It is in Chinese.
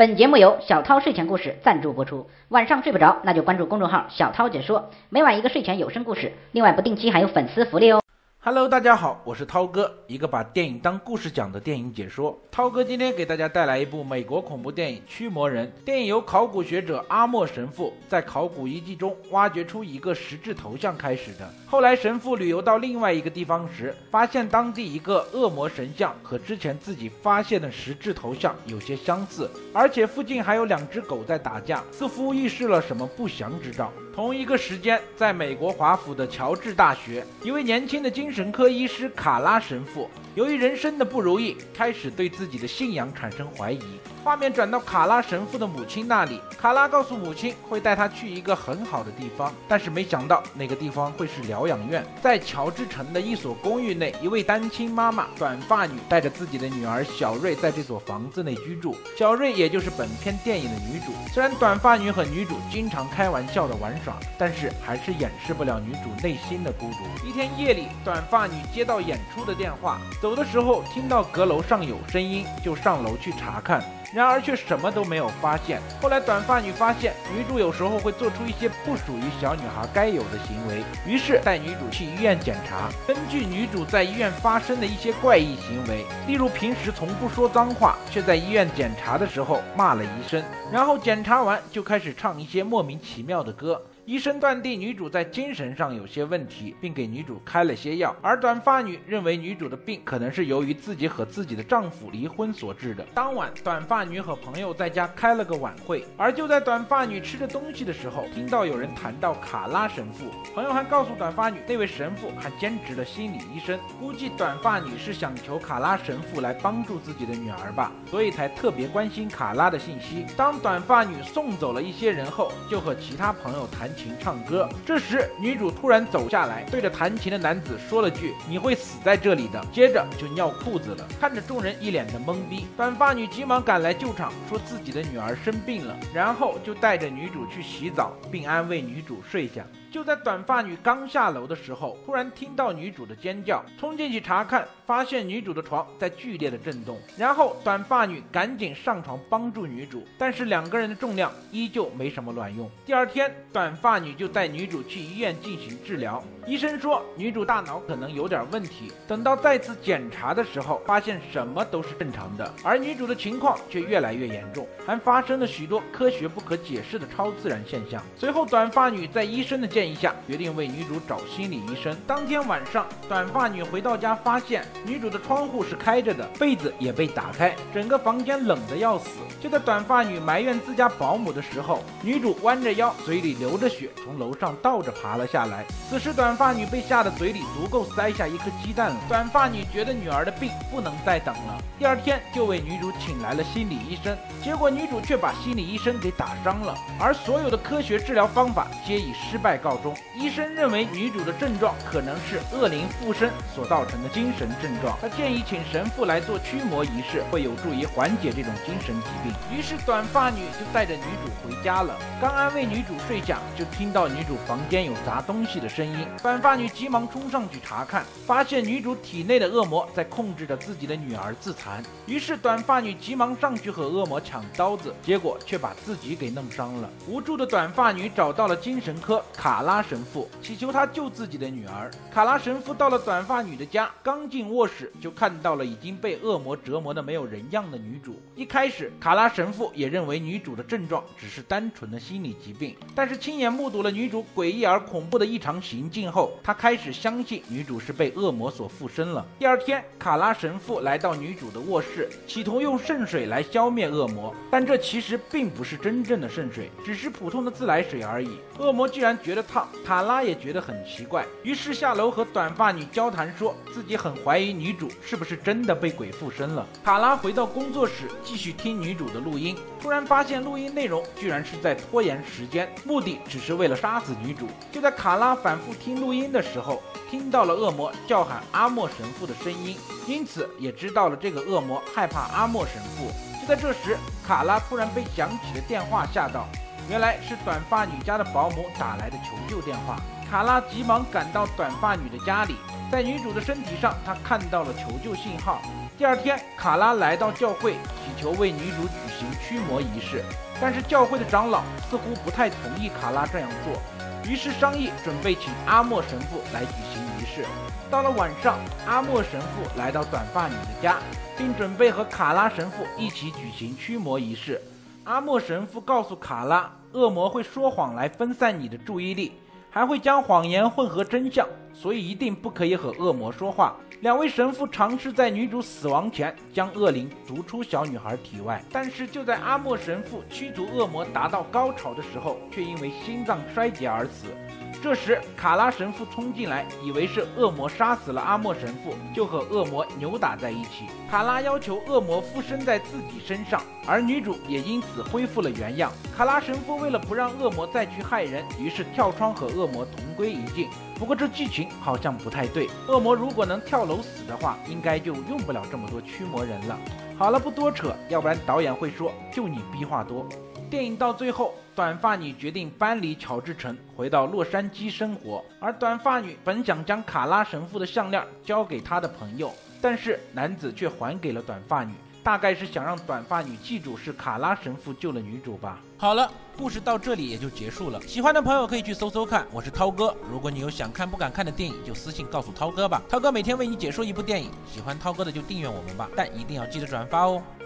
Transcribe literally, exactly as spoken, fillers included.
本节目由小涛睡前故事赞助播出。晚上睡不着，那就关注公众号小涛解说，每晚一个睡前有声故事。另外不定期还有粉丝福利哦。 Hello， 大家好，我是涛哥，一个把电影当故事讲的电影解说。涛哥今天给大家带来一部美国恐怖电影《驱魔人》。电影由考古学者阿莫神父在考古遗迹中挖掘出一个石质头像开始的。后来神父旅游到另外一个地方时，发现当地一个恶魔神像和之前自己发现的石质头像有些相似，而且附近还有两只狗在打架，似乎预示了什么不祥之兆。同一个时间，在美国华府的乔治大学，一位年轻的精神科医师卡拉神父，由于人生的不如意，开始对自己的信仰产生怀疑。画面转到卡拉神父的母亲那里，卡拉告诉母亲会带他去一个很好的地方，但是没想到那个地方会是疗养院。在乔治城的一所公寓内，一位单亲妈妈短发女带着自己的女儿小瑞在这所房子内居住。小瑞也就是本片电影的女主。虽然短发女和女主经常开玩笑的玩耍，但是还是掩饰不了女主内心的孤独。一天夜里，短发女接到演出的电话，走的时候听到阁楼上有声音，就上楼去查看，然而却什么都没有发现。后来短发女发现女主有时候会做出一些不属于小女孩该有的行为，于是带女主去医院检查。根据女主在医院发生的一些怪异行为，例如平时从不说脏话，却在医院检查的时候骂了医生，然后检查完就开始唱一些莫名其妙的歌。医生断定女主在精神上有些问题，并给女主开了些药，而短发女认为女主的病可能是由于自己和自己的丈夫离婚所致的。当晚，短发女和朋友在家开了个晚会，而就在短发女吃着东西的时候，听到有人谈到卡拉神父。朋友还告诉短发女，那位神父还兼职了心理医生，估计短发女是想求卡拉神父来帮助自己的女儿吧，所以才特别关心卡拉的信息。当短发女送走了一些人后，就和其他朋友谈琴唱歌。这时女主突然走下来，对着弹琴的男子说了句你会死在这里的，接着就尿裤子了。看着众人一脸的懵逼，短发女急忙赶来救场，说自己的女儿生病了，然后就带着女主去洗澡，并安慰女主睡下。就在短发女刚下楼的时候，突然听到女主的尖叫，冲进去查看，发现女主的床在剧烈的震动。然后短发女赶紧上床帮助女主，但是两个人的重量依旧没什么卵用。第二天，短发女就带女主去医院进行治疗，医生说女主大脑可能有点问题。等到再次检查的时候，发现什么都是正常的，而女主的情况却越来越严重，还发生了许多科学不可解释的超自然现象。随后短发女在医生的建议下决定为女主找心理医生。当天晚上，短发女回到家发现女主的窗户是开着的，被子也被打开，整个房间冷得要死。就在短发女埋怨自家保姆的时候，女主弯着腰，嘴里流着血，从楼上倒着爬了下来。此时短发女被吓得嘴里足够塞下一颗鸡蛋了。短发女觉得女儿的病不能再等了，第二天就为女主请来了心理医生，结果女主却把心理医生给打伤了，而所有的科学治疗方法皆以失败告终。医生认为女主的症状可能是恶灵附身所造成的精神症状，他建议请神父来做驱魔仪式，会有助于缓解这种精神疾病。于是短发女就带着女主回家了。刚安慰女主睡下，就听到女主房间有砸东西的声音。短发女急忙冲上去查看，发现女主体内的恶魔在控制着自己的女儿自残。于是短发女急忙上去和恶魔抢刀子，结果却把自己给弄伤了。无助的短发女找到了精神科卡拉神父，祈求他救自己的女儿。卡拉神父到了短发女的家，刚进卧室就看到了已经被恶魔折磨的没有人样的女主。一开始卡拉神父也认为女主的症状只是单纯的心理疾病，但是亲眼目睹了女主诡异而恐怖的异常行径后，他开始相信女主是被恶魔所附身了。第二天，卡拉神父来到女主的卧室，企图用圣水来消灭恶魔，但这其实并不是真正的圣水，只是普通的自来水而已。恶魔居然觉得烫，卡拉也觉得很奇怪，于是下楼和短发女交谈，说自己很怀疑女主是不是真的被鬼附身了。卡拉回到工作室继续听女主的录音，突然发现录音内容居然是在拖延时间，目的只是为了杀死女主。就在卡拉反复听录音的时候，听到了恶魔叫喊阿莫神父的声音，因此也知道了这个恶魔害怕阿莫神父。就在这时，卡拉突然被响起的电话吓到，原来是短发女家的保姆打来的求救电话。卡拉急忙赶到短发女的家里， 在女主的身体上，他看到了求救信号。第二天，卡拉来到教会，祈求为女主举行驱魔仪式，但是教会的长老似乎不太同意卡拉这样做，于是商议准备请阿莫神父来举行仪式。到了晚上，阿莫神父来到短发女的家，并准备和卡拉神父一起举行驱魔仪式。阿莫神父告诉卡拉，恶魔会说谎来分散你的注意力，还会将谎言混合真相，所以一定不可以和恶魔说话。两位神父尝试在女主死亡前将恶灵逐出小女孩体外，但是就在阿莫神父驱逐恶魔达到高潮的时候，却因为心脏衰竭而死。这时卡拉神父冲进来，以为是恶魔杀死了阿莫神父，就和恶魔扭打在一起。卡拉要求恶魔附身在自己身上，而女主也因此恢复了原样。卡拉神父为了不让恶魔再去害人，于是跳窗和恶魔同归于尽。不过这剧情好像不太对，恶魔如果能跳楼死的话，应该就用不了这么多驱魔人了。好了，不多扯，要不然导演会说就你逼话多。电影到最后，短发女决定搬离乔治城，回到洛杉矶生活。而短发女本想将卡拉神父的项链交给她的朋友，但是男子却还给了短发女，大概是想让短发女记住是卡拉神父救了女主吧。好了，故事到这里也就结束了。喜欢的朋友可以去搜搜看，我是涛哥。如果你有想看不敢看的电影，就私信告诉涛哥吧。涛哥每天为你解说一部电影，喜欢涛哥的就订阅我们吧，但一定要记得转发哦。